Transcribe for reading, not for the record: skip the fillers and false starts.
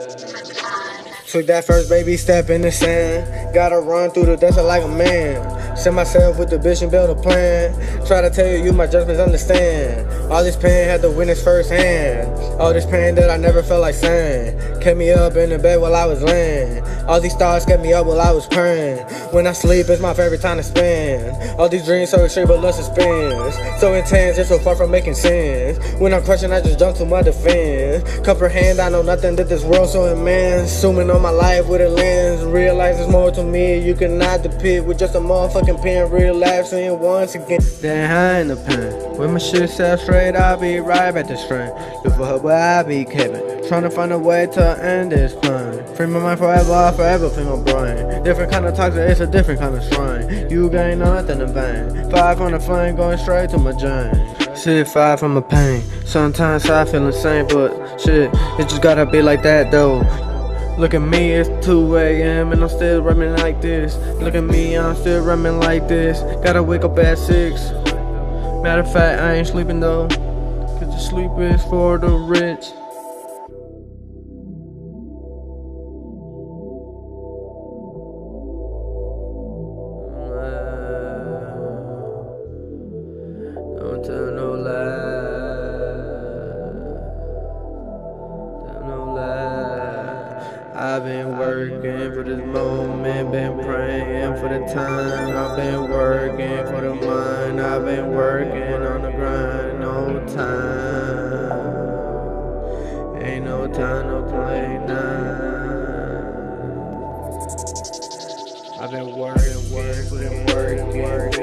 Took that first baby step in the sand. Gotta run through the desert like a man. Set myself with the bitch and build a plan. Try to tell you my judgments understand. All this pain had to witness firsthand. All this pain that I never felt like saying. Kept me up in the bed while I was laying. All these thoughts kept me up while I was praying. When I sleep, it's my favorite time to spend. All these dreams so extreme but love suspense. So intense, just so far from making sense. When I'm crushing, I just jump to my defense. Comprehend, I know nothing that this world so immense. Zooming on my life with a lens. Realize there's more to me. You cannot depict with just a motherfucking pen. Relapsing once again. Then behind the pen. When my shit set straight, I'll be right back to strength. Look for her, but I be Kevin. Trying to find a way to end this plan. Free my mind forever, forever free my brain. Different kind of toxic, it's a different kind of strain. You gain nothing in vain. 5 on the flame, going straight to my jane. Shit, 5 from my pain. Sometimes I feel insane, but shit, it just gotta be like that though. Look at me, it's 2 AM and I'm still rapping like this. Look at me, I'm still rapping like this. Gotta wake up at 6. Matter of fact, I ain't sleeping though, cause the sleep is for the rich. Don't tell no lie. Tell no lie. I've been working for this moment, been praying for the time. I've been working for the mind. I've been working on the grind. No time. Ain't no time to play now. I've been working, working.